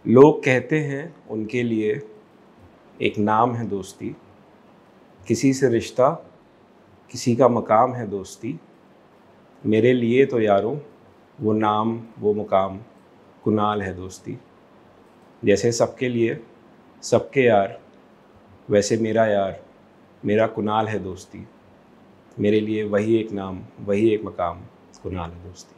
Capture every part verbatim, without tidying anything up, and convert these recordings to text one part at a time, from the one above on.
लोग कहते हैं उनके लिए एक नाम है दोस्ती, किसी से रिश्ता किसी का मकाम है दोस्ती। मेरे लिए तो यारों वो नाम वो मुकाम कुनाल है दोस्ती। जैसे सबके लिए सबके यार, वैसे मेरा यार मेरा कुनाल है दोस्ती। मेरे लिए वही एक नाम वही एक मकाम कुनाल है दोस्ती।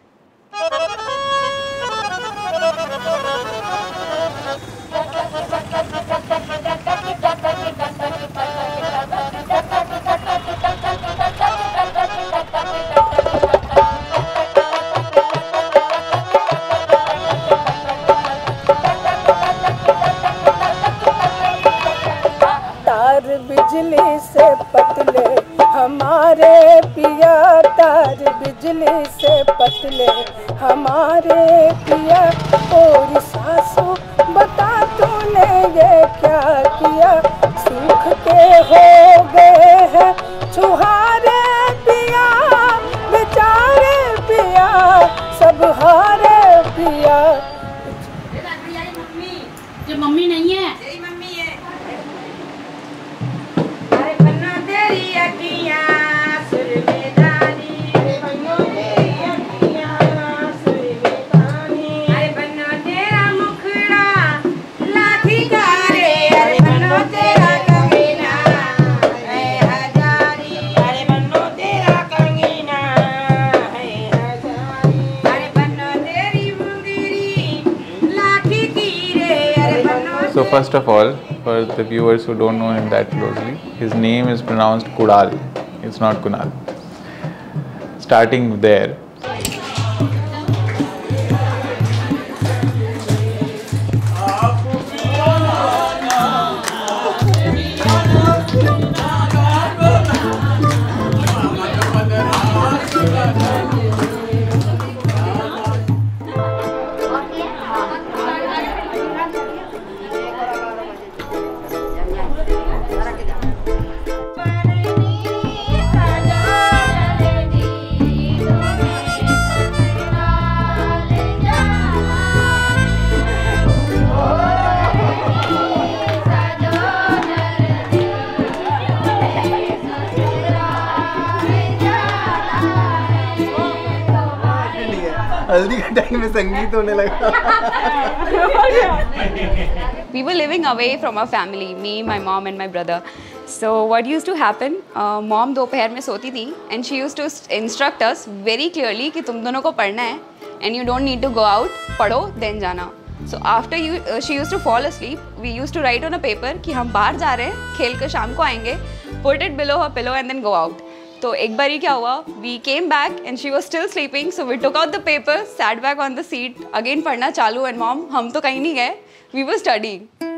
तार बिजली से पतले हमारे पिया, तार बिजली से पतले हमारे पिया। और सासू बता तूने ये क्या किया, सूख के हो गए हैं छुहारे पिया, बेचारे पिया सब हारे पिया। जो मम्मी नहीं है तेरी मम्मी है। अरे बन्नो तेरी अखियाँ सुर में दानी, अरे बन्नो तेरी अखियाँ सुर में दानी। अरे बन्नो तेरा मुखड़ा लाठी का रे, अरे बन्नो तेरा कंगना है हजारी, अरे बन्नो तेरा कंगना है हजारी। अरे बन्नो तेरी मुंदरी लाठी की रे, अरे बन्नो। So first of all, for the viewers who don't know him that closely, his name is pronounced Kudal. It's not Kunal. Starting there. हल्दी का टाइम में संगीत होने लगा। We were living away from our family, me, my mom and my brother. So what used to happen, uh, mom दोपहर में सोती थी and she used to instruct us very clearly कि तुम दोनों को पढ़ना है and you don't need to go out, पढ़ो then जाना. So after you, uh, she used to fall asleep, we used to write on a paper कि हम बाहर जा रहे हैं, खेल कर शाम को आएंगे, put it below her pillow and then go out. तो एक बारी क्या हुआ, we came back and she was still sleeping, so we took out the paper, sat back on the seat, again पढ़ना चालू and mom, हम तो कहीं नहीं गए, we were studying.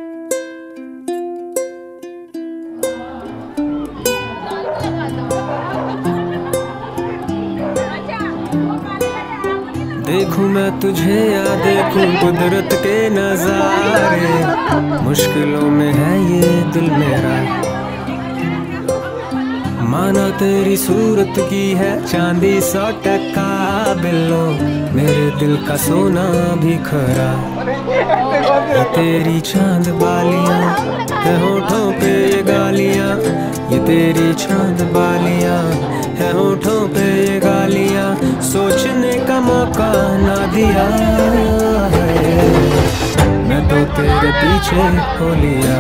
देखूं मैं तुझे या देखूं कुदरत के नजारे, मुश्किलों में है ये दिल मेरा। माना तेरी सूरत की है चांदी सौ टका बिल्लो, मेरे दिल का सोना भी खरा। ये तेरी चांद बालियां है होठों पे ये गालियां, ये तेरी चांद बालियां है होठों पे ये गालियां, सोचने का मौका ना दिया है, मैं तो तेरे पीछे हो लिया,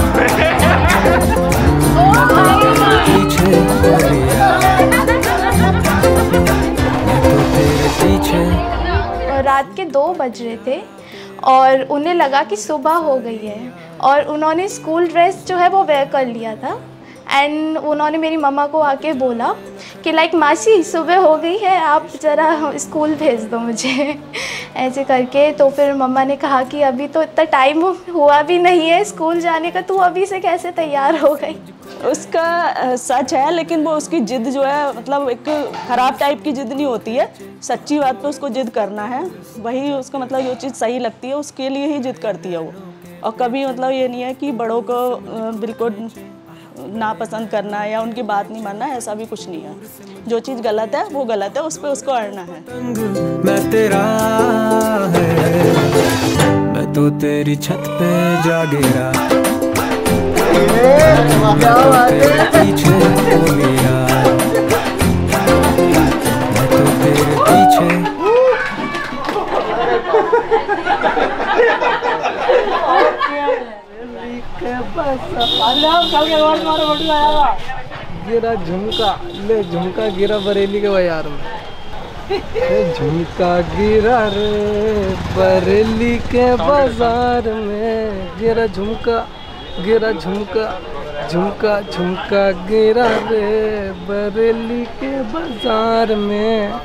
मैं तो तेरे पीछे हो लिया, मैं तो तेरे पीछे। रात के दो बज रहे थे और उन्हें लगा कि सुबह हो गई है और उन्होंने स्कूल ड्रेस जो है वो वेयर कर लिया था एंड उन्होंने मेरी मम्मा को आके बोला कि लाइक मासी सुबह हो गई है, आप ज़रा स्कूल भेज दो मुझे ऐसे करके। तो फिर मम्मा ने कहा कि अभी तो इतना टाइम हुआ भी नहीं है स्कूल जाने का, तू अभी से कैसे तैयार हो गई। उसका सच है, लेकिन वो उसकी ज़िद जो है मतलब एक ख़राब टाइप की ज़िद नहीं होती है, सच्ची बात पे उसको ज़िद करना है, वही उसको मतलब जो चीज़ सही लगती है उसके लिए ही ज़िद करती है वो। और कभी मतलब ये नहीं है कि बड़ों को बिल्कुल नापसंद करना या उनकी बात नहीं मानना, ऐसा भी कुछ नहीं है। जो चीज़ गलत है वो गलत है, उस पर उसको अड़ना है। मैं तेरा है, मैं तो तेरी छत पे जा गिरा, तेरे पीछे हो गया, मैं तो तेरे पीछे। गिरा झुमका, ले झुमका गिरा बरेली के बाजार में, झुमका गिरा रे बरेली के बाजार में, गिरा झुमका गिरा झुमका, झुमका झुमका गिरा रे बरेली के बाजार में।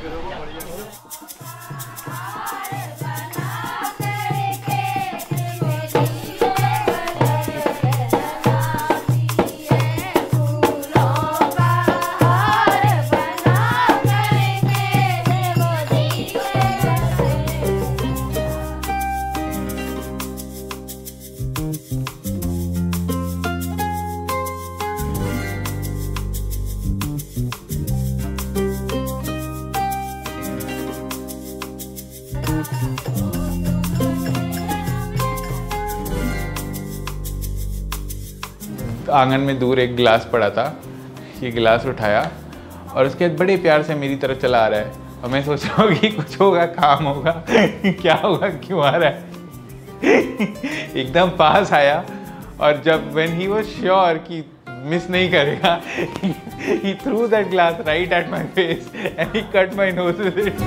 आंगन में दूर एक गिलास पड़ा था, ये गिलास उठाया और उसके बाद बड़े प्यार से मेरी तरफ चला आ रहा है और मैं सोच रहा हूँ कि कुछ होगा, काम होगा, क्या होगा, क्यों आ रहा है। एकदम पास आया और जब when he was sure कि मिस नहीं करेगा, he threw that glass right at my face and he cut my nose with it.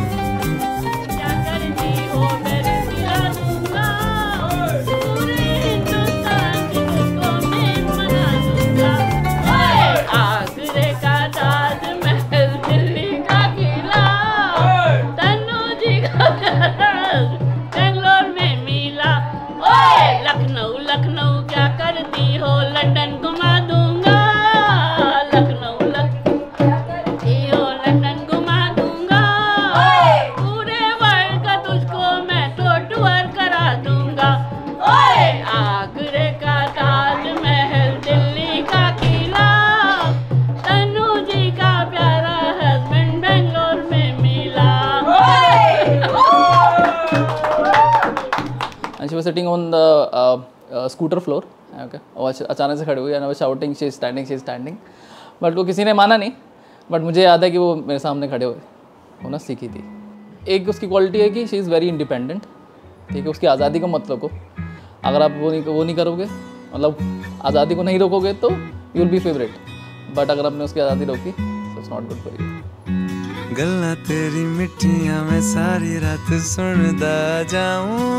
And she was sitting on the uh, uh, scooter floor. Okay. और अचानक से खड़ी हुई, and I was shouting, she is standing, she is standing. But वो किसी ने माना नहीं. But मुझे याद है कि वो मेरे सामने खड़े हुए होना सीखी थी. एक उसकी क्वालिटी है कि she is very independent. ठीक है, उसकी आज़ादी को मत रोको. अगर आप वो नहीं वो नहीं करोगे, मतलब आज़ादी को नहीं रोकोगे तो you will be favorite. But अगर आपने उसकी आज़ादी रोकी, so it's not good for you. गल्ला तेरी मिठियां मैं सारी रात सुनदा जाऊं,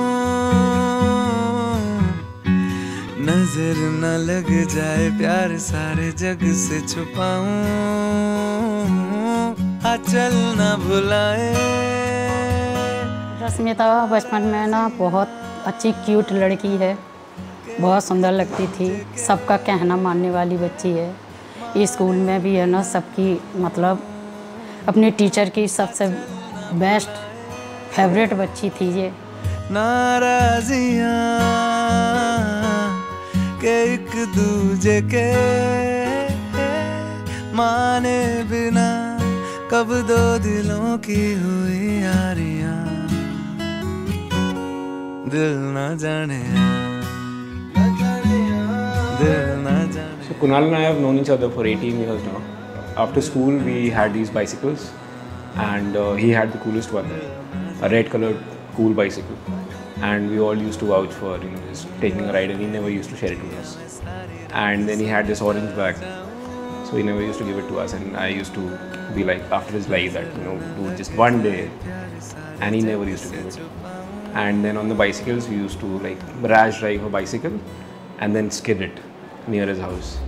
नजर न लग जाए प्यार सारे जग से छुपाऊं, आ चल ना भुलाए। रश्मिता बचपन में ना बहुत अच्छी क्यूट लड़की है, बहुत सुंदर लगती थी, सबका कहना मानने वाली बच्ची है। इस स्कूल में भी है ना सबकी मतलब अपने टीचर की सबसे बेस्ट फेवरेट बच्ची थी ये। नाराजियां के एक दूजे के माने बिना कब दो दिलों की हुई यारियां, दिल न जाने दिल न जाने। So Kunal and I have known each other for eighteen years now. After school we had these bicycles and uh, he had the coolest one, a red colored cool bicycle, and we all used to vouch for, you know, just taking a ride, and he never used to share it with us. And then he had this orange bag, so he never used to give it to us, and I used to be like after his life that, you know, do just one day, and he never used to give it. And then on the bicycles we used to like rash drive a bicycle and then skid it near his house.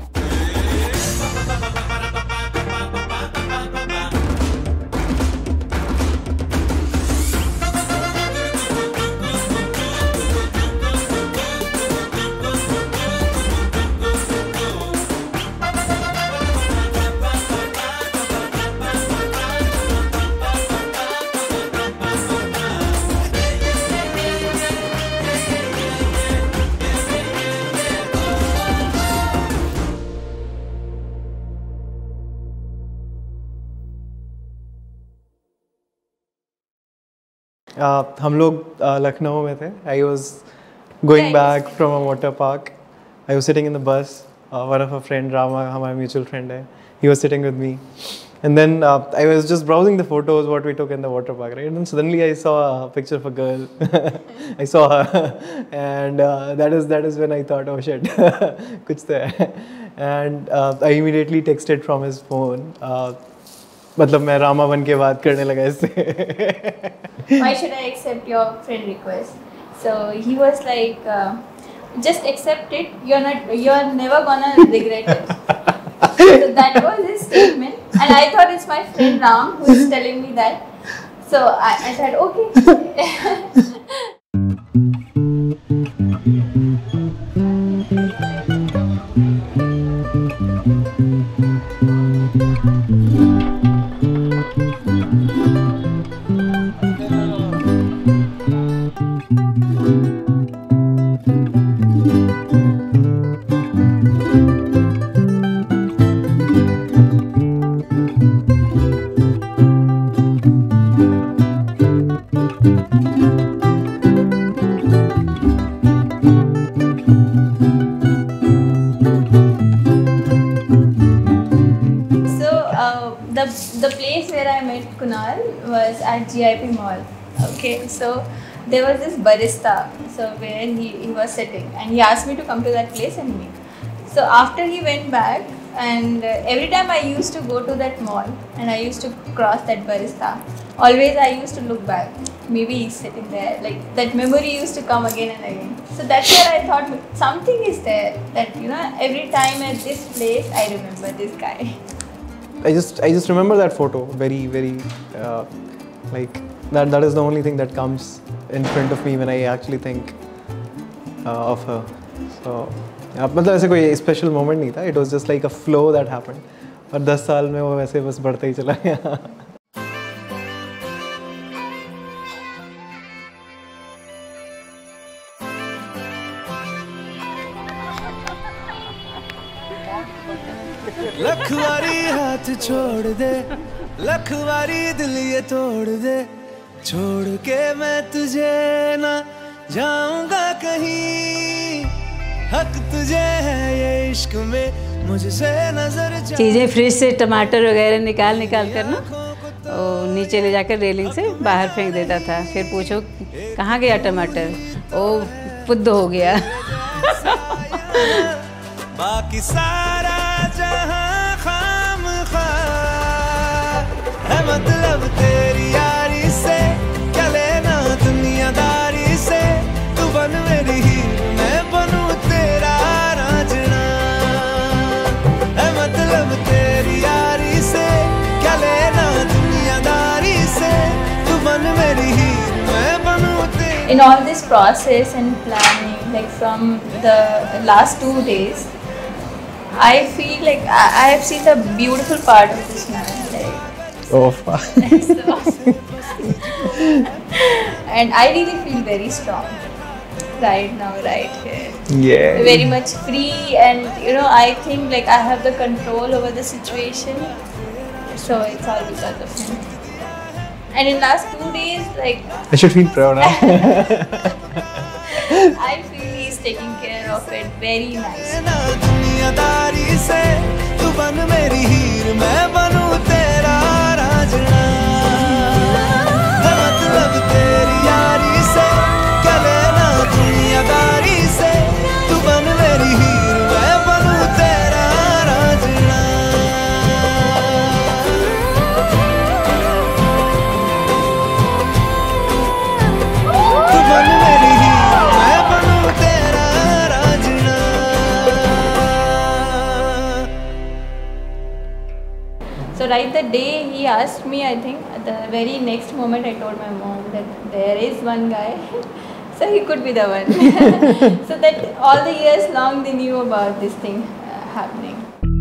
Uh, हम लोग uh, Lucknow में थे. I was going back from a water park. I was sitting in the bus. Uh, one of our friend Rama, my mutual friend, hai, he was sitting with me. And then uh, I was just browsing the photos what we took in the water park, right? And then suddenly I saw a picture of a girl. I saw her, and uh, that is that is when I thought, oh shit, kuch to hai. And uh, I immediately texted from his phone. Uh, मतलब मैं रामा बन के बात करने लगा इससे. Why should I accept your friend request? So he was like, uh, just accept it. You're not. You're never gonna regret it. So that was his statement, and I thought it's my friend Ram who is telling me that. So I, I said okay. The place where I met Kunal was at G I P Mall. Okay, so there was this barista, so where he, he was sitting, and he asked me to come to that place and meet. So after he went back, and uh, every time I used to go to that mall and I used to cross that barista, always I used to look back. Maybe he's sitting there. Like that memory used to come again and again. So that's where I thought something is there that, you know, every time at this place I remember this guy. I just I just remember that photo very very uh, like that that is the only thing that comes in front of me when I actually think uh, of her. So मतलब ऐसे कोई special moment नहीं था. It was just like a flow that happened. और दस साल में वो वैसे बस बढ़ता ही चला गया. लखवारी हाथ छोड़ दे, लखवारी दिल ये तोड़ दे, छोड़ के मैं तुझे ना जाऊंगा कहीं, हक तुझे है ये इश्क में मुझसे नजर जा. चीज़ें फ्रिज से टमाटर वगैरह निकाल निकाल कर ना और नीचे ले जाकर रेलिंग से बाहर फेंक देता था. फिर पूछो कहाँ गया टमाटर, ओ पुद्द हो गया. बाकी सारा जहां खाम खा है, मतलब तेरी यारी से क्या लेना दुनियादारी से. तू बन मेरी हीर मैं बनूं तेरा रांझना है, मतलब तेरी यारी से क्या लेना दुनियादारी से. तू बन मेरी हीर मैं बनूं तेरा. In all this process and planning, like from the last two days, I feel like I, I have seen the beautiful part of this man. Like, oh fuck. So, and I really feel very strong right now, right here. Yeah. Very much free, and you know, I think like I have the control over the situation. So it's all because of him. And in last two days, like I should feel proud now. I feel he's taking care of it very nice. दुनियादारी से तू बन मेरी हीर मैं बनूं तेरा रांझना, मतलब तेरी यारी से क्या लेना दुनियादारी से. तू बन मेरी हीर मैं बनूं तेरा रांझना. तू बन मेरी हीर मैं बनूं तेरा Raanjhanaa. So right the day he asked me, I think at the very next moment I told my mom that there is one guy, so he could be the one. So that all the years long they knew about this thing uh, happening.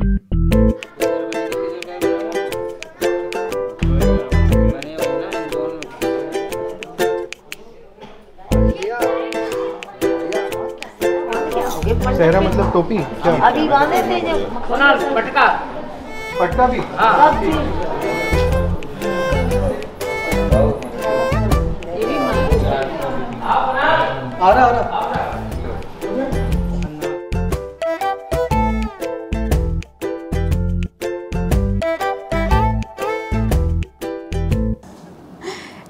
सहरा मतलब टोपी क्या? अभी बांधे थे जब पटका पटका भी. हाँ. आ रहा आ रहा.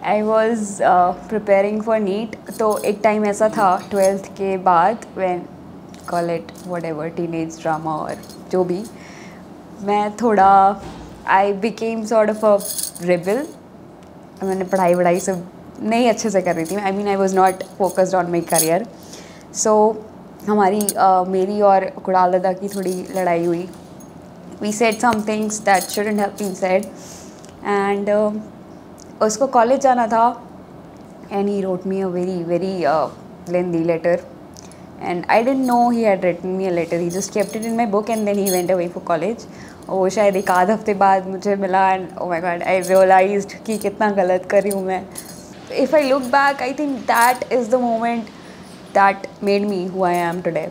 I was preparing for NEET. तो एक टाइम ऐसा था ट्वेल्थ के बाद, when call it whatever teenage drama और जो भी, मैं थोड़ा I became sort of a rebel. मैंने पढ़ाई वढ़ाई सब नहीं अच्छे से कर रही थी। I mean I was not focused on my career. So हमारी uh, मेरी और कुणाल दादा की थोड़ी लड़ाई हुई। We said some things that shouldn't have been said and उसको कॉलेज जाना था and he wrote me a very very lengthy letter and I didn't know he had written me a letter. He just kept it in my book and then he went away for college. वो शायद एक आध हफ्ते बाद मुझे मिला and oh my god I realized कि कितना गलत कर रही हूँ मैं। If I look back I think that is the moment that made me who I am today.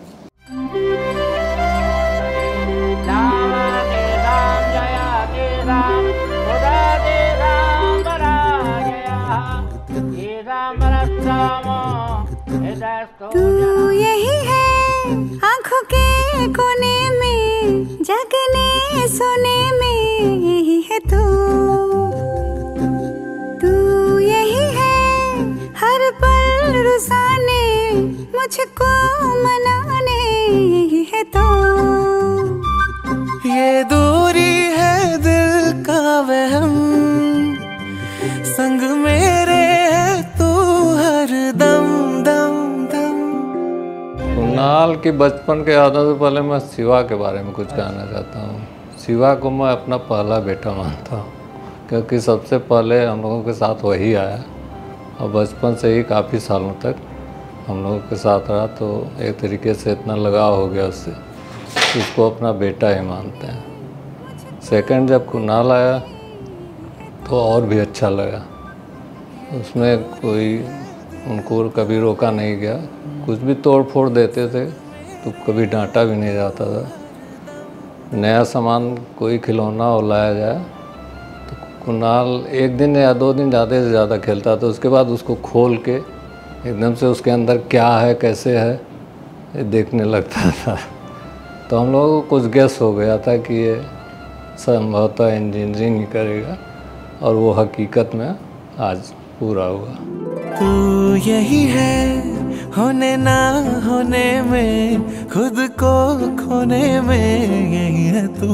तू यही है आँखों के कोने में, जगने सोने में यही है तू। तू यही है हर पल रुसाने, मुझको मनाने यही है तो। ये दूरी है दिल का वहम, संग मेरे है तू हर दम दम दम। कुणाल की बचपन के यादों से पहले मैं शिवा के बारे में कुछ कहना चाहता हूँ। शिवा को मैं अपना पहला बेटा मानता हूँ, क्योंकि सबसे पहले हम लोगों के साथ वही आया और बचपन से ही काफ़ी सालों तक हम लोगों के साथ रहा। तो एक तरीके से इतना लगाव हो गया उससे, उसको अपना बेटा ही मानते हैं। सेकंड, जब कुणाल आया तो और भी अच्छा लगा। उसमें कोई उनको कभी रोका नहीं गया, कुछ भी तोड़ फोड़ देते थे तो कभी डांटा भी नहीं जाता था। नया सामान कोई खिलौना और लाया जाए तो कुणाल एक दिन या दो दिन ज़्यादा से ज़्यादा खेलता था, उसके बाद उसको खोल के एकदम से उसके अंदर क्या है कैसे है ये देखने लगता था। तो हम लोगों को कुछ गेस हो गया था कि ये संभवतः इंजीनियरिंग ही करेगा और वो हकीकत में आज पूरा हुआ। तू यही है होने ना होने में, खुद को खोने में यही है तू।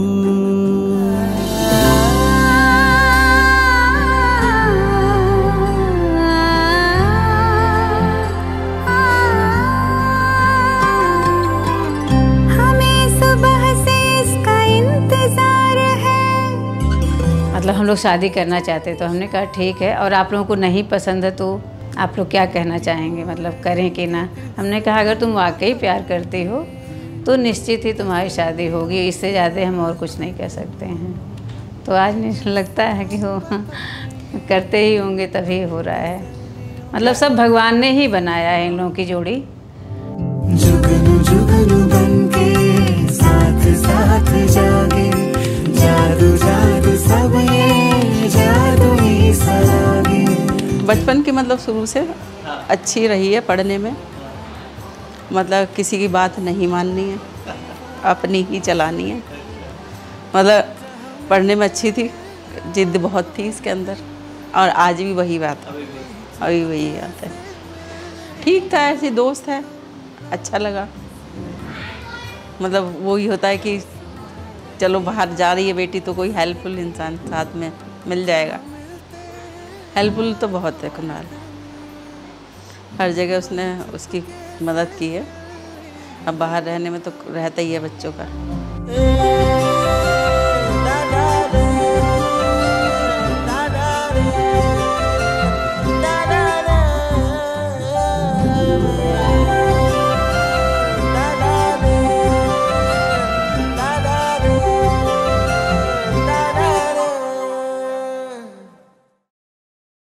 मतलब हम लोग शादी करना चाहते तो हमने कहा ठीक है, और आप लोगों को नहीं पसंद है तो आप लोग क्या कहना चाहेंगे, मतलब करें कि ना। हमने कहा अगर तुम वाकई प्यार करती हो तो निश्चित ही तुम्हारी शादी होगी, इससे ज़्यादा हम और कुछ नहीं कह सकते हैं। तो आज नहीं लगता है कि वो करते ही होंगे तभी हो रहा है। मतलब सब भगवान ने ही बनाया है इन लोगों की जोड़ी। जुगनू जुगनू बनके साथ साथ जागे, जादू जादू सब ये जादू ही सरागे। बचपन की मतलब शुरू से अच्छी रही है पढ़ने में, मतलब किसी की बात नहीं माननी है, अपनी ही चलानी है। मतलब पढ़ने में अच्छी थी, जिद बहुत थी इसके अंदर, और आज भी वही बात है, अभी वही बात है। ठीक था, ऐसे दोस्त है, अच्छा लगा। मतलब वो ही होता है कि चलो बाहर जा रही है बेटी तो कोई हेल्पफुल इंसान साथ में मिल जाएगा। हेल्पफुल तो बहुत है कुणाल, हर जगह उसने उसकी मदद की है। अब बाहर रहने में तो रहता ही है बच्चों का।